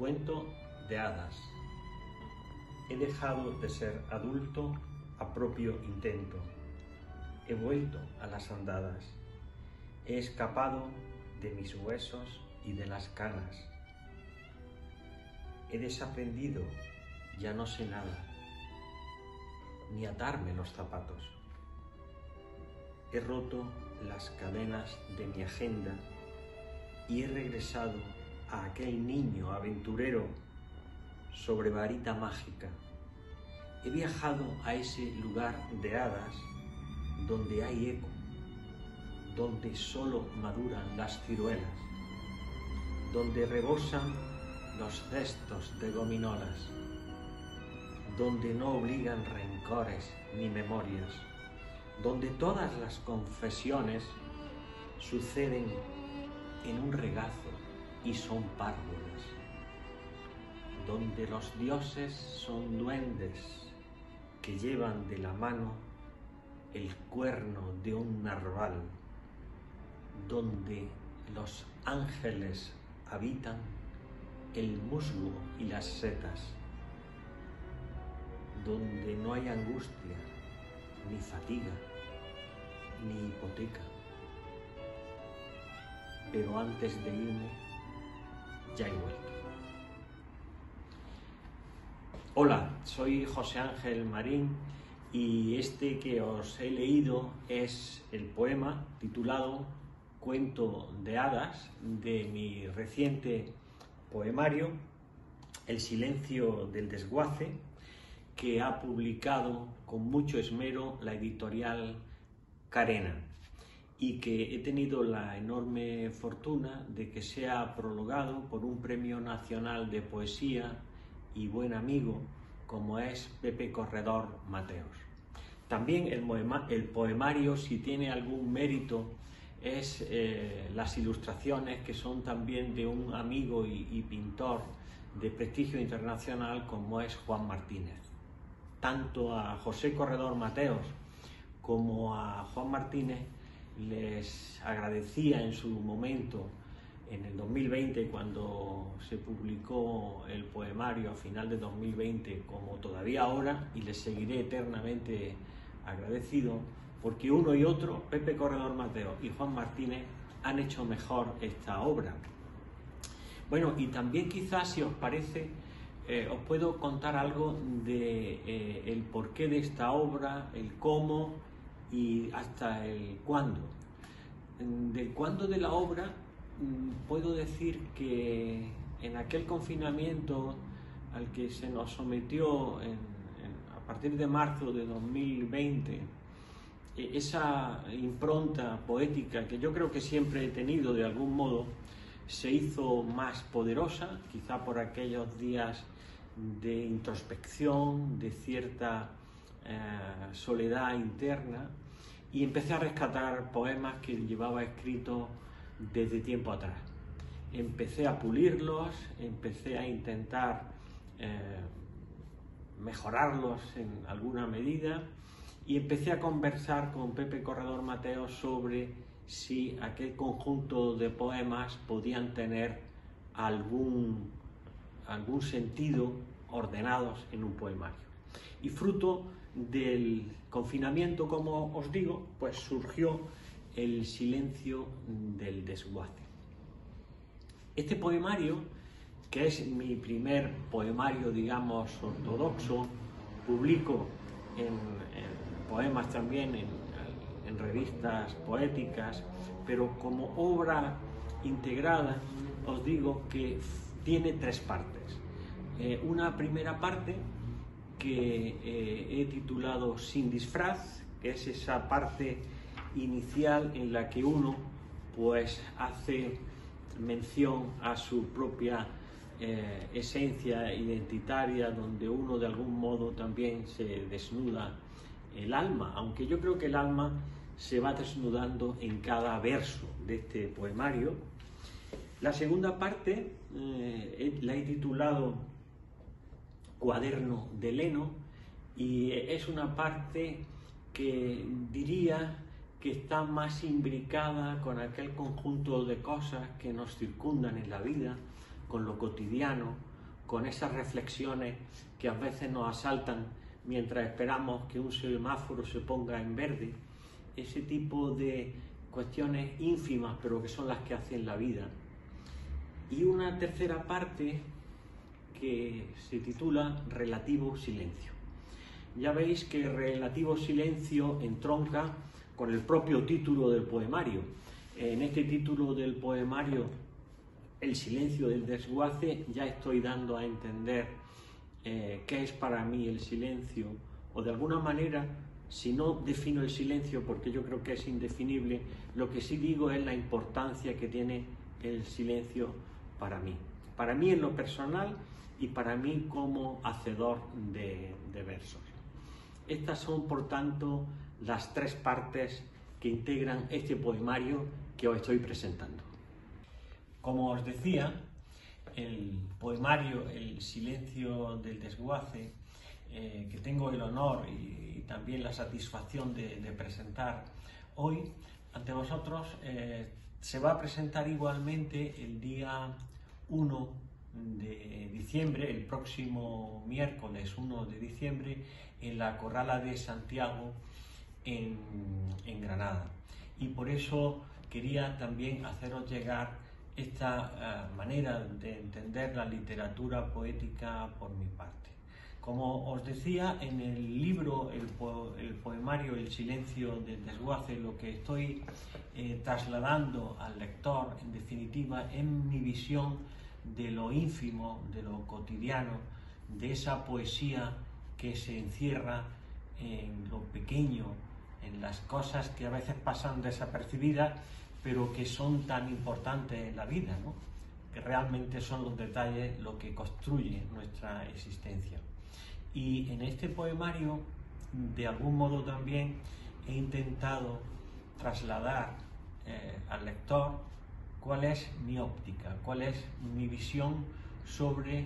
Cuento de hadas. He dejado de ser adulto a propio intento. He vuelto a las andadas. He escapado de mis huesos y de las canas. He desaprendido, ya no sé nada, ni atarme los zapatos. He roto las cadenas de mi agenda y he regresado a aquel niño aventurero sobre varita mágica. He viajado a ese lugar de hadas donde hay eco, donde solo maduran las ciruelas, donde rebosan los cestos de gominolas, donde no obligan rencores ni memorias, donde todas las confesiones suceden en un regazo y son párvulas, donde los dioses son duendes que llevan de la mano el cuerno de un narval, donde los ángeles habitan el musgo y las setas, donde no hay angustia, ni fatiga, ni hipoteca. Pero antes de irme, ya he vuelto. Hola, soy José Ángel Marín y este que os he leído es el poema titulado Cuento de hadas de mi reciente poemario El silencio del desguace, que ha publicado con mucho esmero la editorial Carena, y que he tenido la enorme fortuna de que sea prologado por un premio nacional de poesía y buen amigo como es Pepe Corredor Mateos. También el poemario, si tiene algún mérito, es las ilustraciones, que son también de un amigo y pintor de prestigio internacional como es Juan Martínez. Tanto a José Corredor Mateos como a Juan Martínez les agradecía en su momento, en el 2020, cuando se publicó el poemario a final de 2020, como todavía ahora, y les seguiré eternamente agradecido, porque uno y otro, Pepe Corredor Mateos y Juan Martínez, han hecho mejor esta obra. Bueno, y también quizás, si os parece, os puedo contar algo de el porqué de esta obra, el cómo y hasta el cuándo. Del cuándo de la obra puedo decir que en aquel confinamiento al que se nos sometió a partir de marzo de 2020, esa impronta poética que yo creo que siempre he tenido de algún modo se hizo más poderosa, quizá por aquellos días de introspección, de cierta soledad interna, y empecé a rescatar poemas que llevaba escritos desde tiempo atrás. Empecé a pulirlos, empecé a intentar mejorarlos en alguna medida y empecé a conversar con Pepe Corredor Mateos sobre si aquel conjunto de poemas podían tener algún sentido ordenados en un poemario. Y fruto del confinamiento, como os digo, pues surgió El silencio del desguace. Este poemario, que es mi primer poemario, digamos, ortodoxo, publico en poemas también en revistas poéticas, pero como obra integrada os digo que tiene tres partes. Una primera parte que he titulado Sin disfraz, que es esa parte inicial en la que uno pues hace mención a su propia esencia identitaria, donde uno de algún modo también se desnuda el alma, aunque yo creo que el alma se va desnudando en cada verso de este poemario. La segunda parte la he titulado Cuaderno de Leno, y es una parte que diría que está más imbricada con aquel conjunto de cosas que nos circundan en la vida, con lo cotidiano, con esas reflexiones que a veces nos asaltan mientras esperamos que un semáforo se ponga en verde, ese tipo de cuestiones ínfimas pero que son las que hacen la vida. Y una tercera parte que se titula Relativo Silencio. Ya veis que Relativo Silencio entronca con el propio título del poemario. En este título del poemario, El silencio del desguace, ya estoy dando a entender qué es para mí el silencio, o de alguna manera, si no defino el silencio, porque yo creo que es indefinible, lo que sí digo es la importancia que tiene el silencio para mí en lo personal y para mí como hacedor de versos. Estas son, por tanto, las tres partes que integran este poemario que os estoy presentando. Como os decía, el poemario El silencio del desguace, que tengo el honor y también la satisfacción de presentar hoy ante vosotros, se va a presentar igualmente el día 1 de diciembre, el próximo miércoles 1 de diciembre, en la Corrala de Santiago, en Granada. Y por eso quería también haceros llegar esta manera de entender la literatura poética por mi parte. Como os decía, en el libro, el poemario El silencio del desguace, lo que estoy trasladando al lector, en definitiva, es mi visión de lo ínfimo, de lo cotidiano, de esa poesía que se encierra en lo pequeño, en las cosas que a veces pasan desapercibidas, pero que son tan importantes en la vida, ¿no? Que realmente son los detalles lo que construye nuestra existencia. Y en este poemario, de algún modo también, he intentado trasladar al lector cuál es mi óptica, cuál es mi visión sobre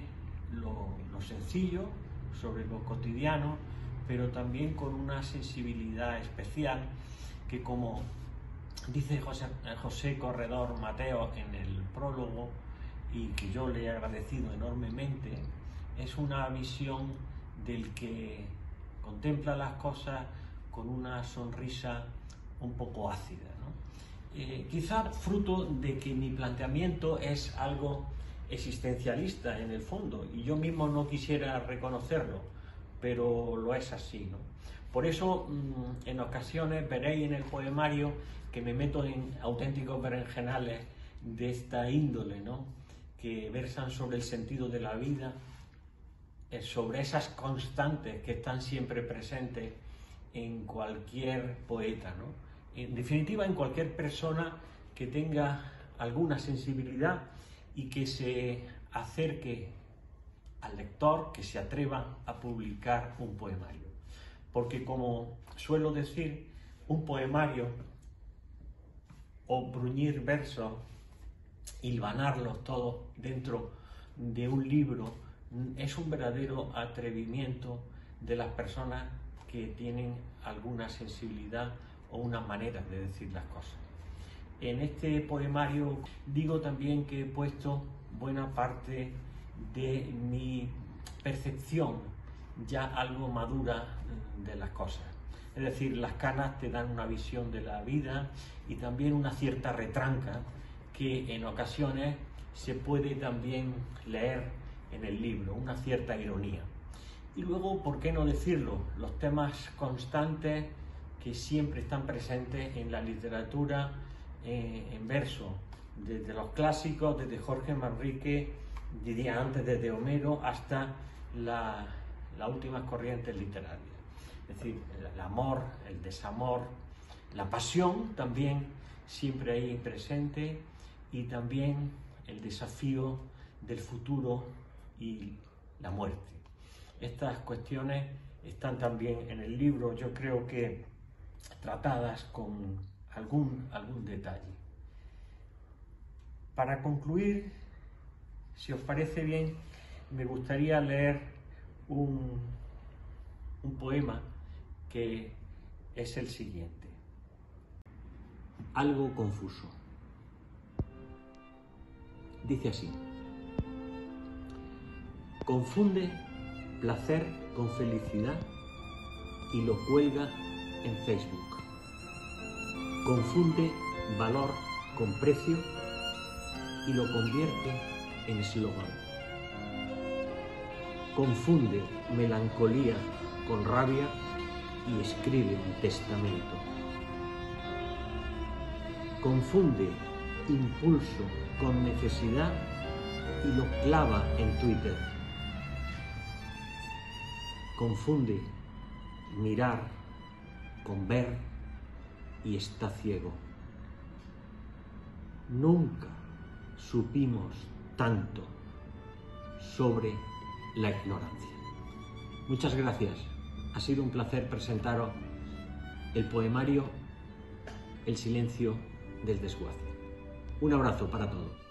lo sencillo, sobre lo cotidiano, pero también con una sensibilidad especial que, como dice José Corredor Mateo en el prólogo, y que yo le he agradecido enormemente, es una visión del que contempla las cosas con una sonrisa un poco ácida, ¿no? Quizá fruto de que mi planteamiento es algo existencialista en el fondo, y yo mismo no quisiera reconocerlo, pero lo es así, ¿no? Por eso, en ocasiones veréis en el poemario que me meto en auténticos berenjenales de esta índole, ¿no? Que versan sobre el sentido de la vida, sobre esas constantes que están siempre presentes en cualquier poeta, ¿no? En definitiva, en cualquier persona que tenga alguna sensibilidad y que se acerque al lector, que se atreva a publicar un poemario. Porque, como suelo decir, un poemario o bruñir versos, hilvanarlos todos dentro de un libro, es un verdadero atrevimiento de las personas que tienen alguna sensibilidad o una manera de decir las cosas. En este poemario digo también que he puesto buena parte de mi percepción ya algo madura de las cosas. Es decir, las canas te dan una visión de la vida y también una cierta retranca que en ocasiones se puede también leer en el libro, una cierta ironía. Y luego, ¿por qué no decirlo? Los temas constantes que siempre están presentes en la literatura en verso, desde los clásicos, desde Jorge Manrique, diría antes desde Homero, hasta las últimas corrientes literarias. Es decir, el amor, el desamor, la pasión también siempre ahí presente, y también el desafío del futuro y la muerte. Estas cuestiones están también en el libro, yo creo que tratadas con algún detalle. Para concluir, si os parece bien, me gustaría leer un poema que es el siguiente. Algo confuso. Dice así: Confunde placer con felicidad y lo cuelga en Facebook. Confunde valor con precio y lo convierte en eslogan. Confunde melancolía con rabia y escribe un testamento. Confunde impulso con necesidad y lo clava en Twitter. Confunde mirar con ver y está ciego. Nunca supimos tanto sobre la ignorancia. Muchas gracias. Ha sido un placer presentaros el poemario El silencio del desguace. Un abrazo para todos.